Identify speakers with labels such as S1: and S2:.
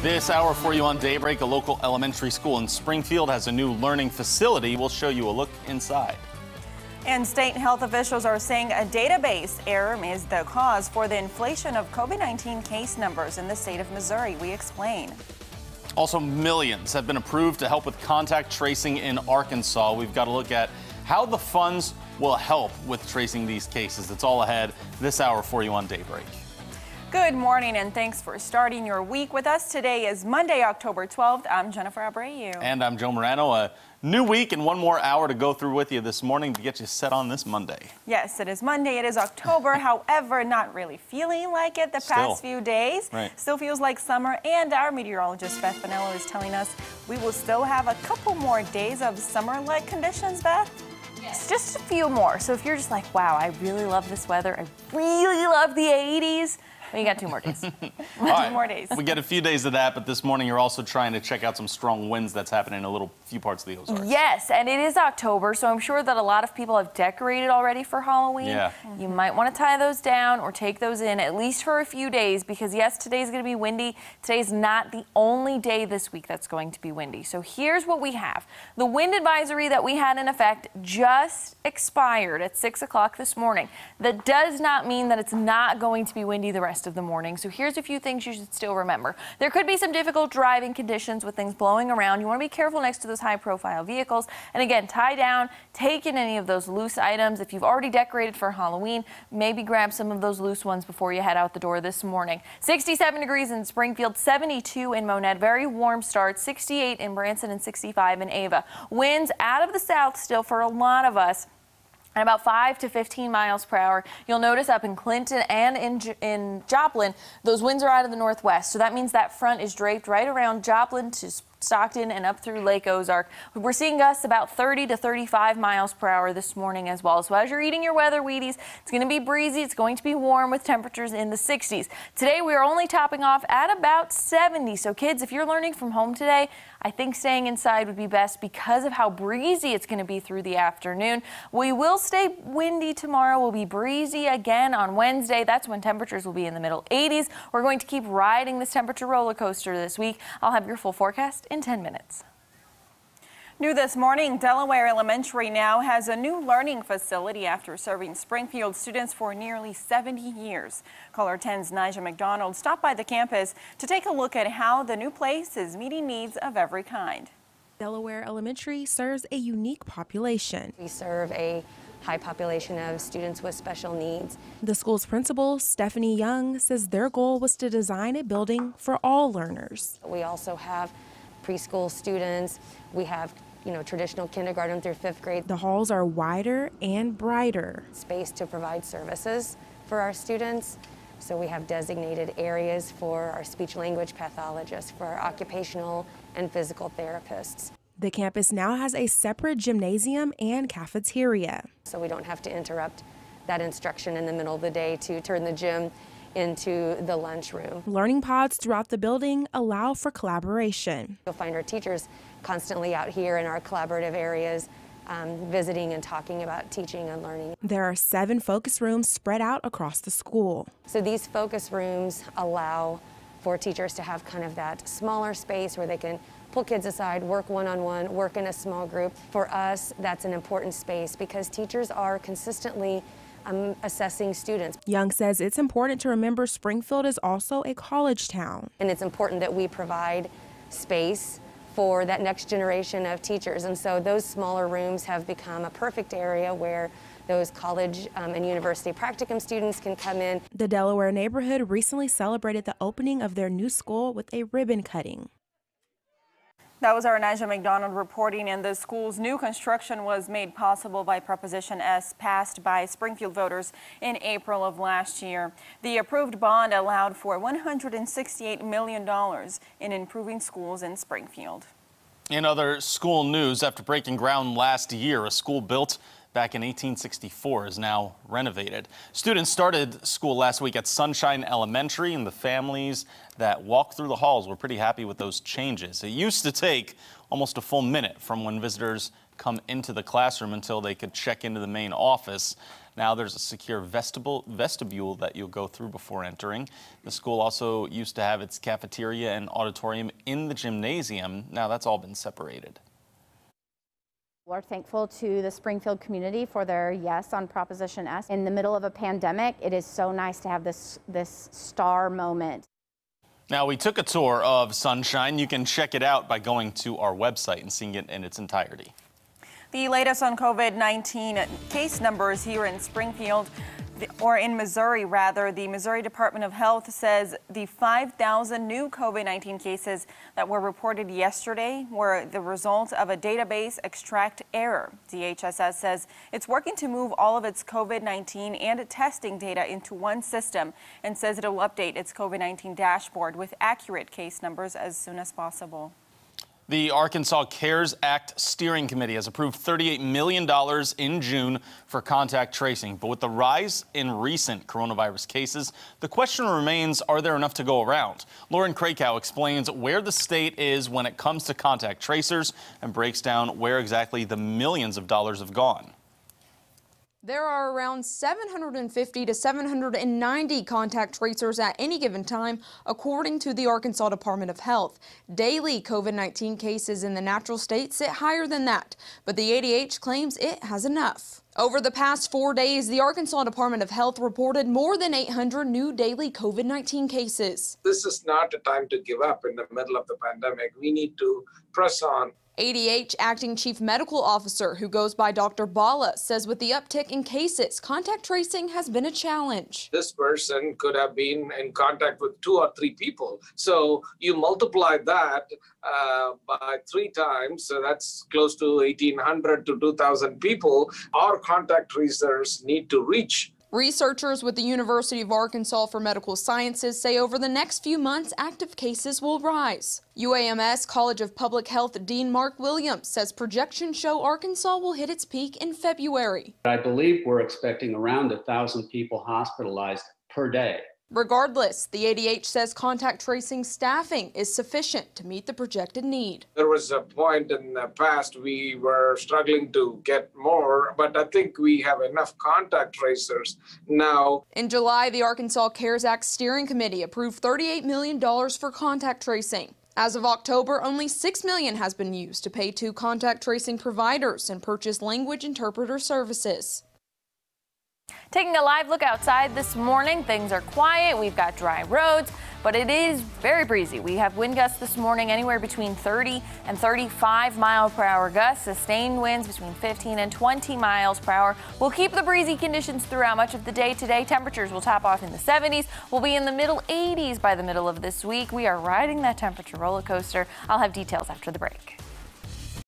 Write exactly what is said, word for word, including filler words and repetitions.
S1: This hour for you on Daybreak, a local elementary school in Springfield has a new learning facility. We'll show you a look inside.
S2: And state health officials are saying a database error is the cause for the inflation of COVID nineteen case numbers in the state of Missouri. We explain.
S1: Also, millions have been approved to help with contact tracing in Arkansas. We've got to look at how the funds will help with tracing these cases. It's all ahead this hour for you on Daybreak.
S2: Good morning and thanks for starting your week with us. Today is Monday, October twelfth. I'm Jennifer Abreu.
S1: And I'm Joe Morano. A new week and one more hour to go through with you this morning to get you set on this Monday.
S2: Yes, it is Monday. It is October. However, not really feeling like it the
S1: Still.
S2: past few days.
S1: Right.
S2: Still feels like summer. And our meteorologist, Beth Bonello, is telling us we will still have a couple more days of summer-like conditions, Beth. Yes. Just a few more. So if you're just like, wow, I really love this weather. I really love the eighties. Well, you got two more days. two
S1: right.
S2: more days.
S1: We get a few days of that, but this morning you're also trying to check out some strong winds that's happening in a little few parts of the Ozarks.
S3: Yes, and it is October, so I'm sure that a lot of people have decorated already for Halloween.
S1: Yeah.
S3: You might want to tie those down or take those in at least for a few days because, yes, today's going to be windy. Today's not the only day this week that's going to be windy. So here's what we have. The wind advisory that we had in effect just expired at six o'clock this morning. That does not mean that it's not going to be windy the rest of the morning. So here's a few things you should still remember. There could be some difficult driving conditions with things blowing around. You want to be careful next to those high profile vehicles. And again, tie down, take in any of those loose items. If you've already decorated for Halloween, maybe grab some of those loose ones before you head out the door this morning. sixty-seven degrees in Springfield, seventy-two in Monette. Very warm start. sixty-eight in Branson and sixty-five in Ava. Winds out of the south still for a lot of us. At about five to fifteen miles per hour. You'll notice up in Clinton and in, in Joplin, those winds are out of the northwest. So that means that front is draped right around Joplin to Stockton and up through Lake Ozark. We're seeing gusts about thirty to thirty-five miles per hour this morning as well. So as you're eating your weather Wheaties, it's going to be breezy. It's going to be warm with temperatures in the sixties. Today we are only topping off at about seventy. So kids, if you're learning from home today, I think staying inside would be best because of how breezy it's going to be through the afternoon. We will stay windy tomorrow. We'll be breezy again on Wednesday. That's when temperatures will be in the middle eighties. We're going to keep riding this temperature roller coaster this week. I'll have your full forecast in ten minutes.
S2: New this morning, Delaware Elementary now has a new learning facility after serving Springfield students for nearly seventy years. Caller ten's Nigel McDonald stopped by the campus to take a look at how the new place is meeting needs of every kind.
S4: Delaware Elementary serves a unique population.
S5: We serve a high population of students with special needs.
S4: The school's principal, Stephanie Young, says their goal was to design a building for all learners.
S5: We also have preschool students. We have, you know, traditional kindergarten through fifth grade.
S4: The halls are wider and brighter.
S5: Space to provide services for our students. So we have designated areas for our speech language pathologists, for our occupational and physical therapists.
S4: The campus now has a separate gymnasium and cafeteria.
S5: So we don't have to interrupt that instruction in the middle of the day to turn the gym into the lunchroom.
S4: Learning pods throughout the building allow for collaboration.
S5: You'll find our teachers constantly out here in our collaborative areas, um, visiting and talking about teaching and learning.
S4: There are seven focus rooms spread out across the school.
S5: So these focus rooms allow for teachers to have kind of that smaller space where they can pull kids aside, work one-on-one, work in a small group. For us, that's an important space because teachers are consistently um, assessing students.
S4: Young says it's important to remember Springfield is also a college town.
S5: And it's important that we provide space for that next generation of teachers. And so those smaller rooms have become a perfect area where those college um, and university practicum students can come in.
S4: The Delaware neighborhood recently celebrated the opening of their new school with a ribbon cutting.
S2: That was our Nigel McDonald reporting, and the school's new construction was made possible by Proposition S passed by Springfield voters in April of last year. The approved bond allowed for one hundred sixty-eight million dollars in improving schools in Springfield.
S1: In other school news, after breaking ground last year, a school built back in eighteen sixty-four is now renovated. Students started school last week at Sunshine Elementary, and the families that walked through the halls were pretty happy with those changes. It used to take almost a full minute from when visitors come into the classroom until they could check into the main office. Now there's a secure vestibule, vestibule that you'll go through before entering. The school also used to have its cafeteria and auditorium in the gymnasium. Now that's all been separated.
S6: We're thankful to the Springfield community for their yes on Proposition S. In the middle of a pandemic, it is so nice to have this, this star moment.
S1: Now, we took a tour of Sunshine. You can check it out by going to our website and seeing it in its entirety.
S2: The latest on COVID nineteen case numbers here in Springfield, or in Missouri rather, the Missouri Department of Health says the five thousand new COVID nineteen cases that were reported yesterday were the result of a database extract error. D H S S says it's working to move all of its COVID nineteen and testing data into one system and says it'll update its COVID nineteen dashboard with accurate case numbers as soon as possible.
S1: The Arkansas CARES Act Steering Committee has approved thirty-eight million dollars in June for contact tracing. But with the rise in recent coronavirus cases, the question remains, are there enough to go around? Lauren Krakow explains where the state is when it comes to contact tracers and breaks down where exactly the millions of dollars have gone.
S7: There are around seven hundred fifty to seven hundred ninety contact tracers at any given time, according to the Arkansas Department of Health. Daily COVID nineteen cases in the natural state sit higher than that, but the A D H claims it has enough. Over the past four days, the Arkansas Department of Health reported more than eight hundred new daily COVID nineteen cases.
S8: This is not a time to give up in the middle of the pandemic. We need to press on.
S7: A D H Acting Chief Medical Officer, who goes by Doctor Bala, says with the uptick in cases, contact tracing has been a challenge.
S8: This person could have been in contact with two or three people. So you multiply that uh, by three times, so that's close to eighteen hundred to two thousand people. Our contact tracers need to reach.
S7: Researchers with the University of Arkansas for Medical Sciences say over the next few months, active cases will rise. U A M S College of Public Health Dean Mark Williams says projections show Arkansas will hit its peak in February.
S9: I believe we're expecting around a thousand people hospitalized per day.
S7: Regardless, the A D H says contact tracing staffing is sufficient to meet the projected need.
S8: There was a point in the past we were struggling to get more, but I think we have enough contact tracers now.
S7: In July, the Arkansas CARES Act Steering Committee approved thirty-eight million dollars for contact tracing. As of October, only six million dollars has been used to pay to contact tracing providers and purchase language interpreter services.
S3: Taking a live look outside this morning, things are quiet. We've got dry roads, but it is very breezy. We have wind gusts this morning anywhere between thirty and thirty-five mile per hour gusts. Sustained winds between fifteen and twenty miles per hour. We'll keep the breezy conditions throughout much of the day today. Temperatures will top off in the seventies. We'll be in the middle eighties by the middle of this week. We are riding that temperature roller coaster. I'll have details after the break.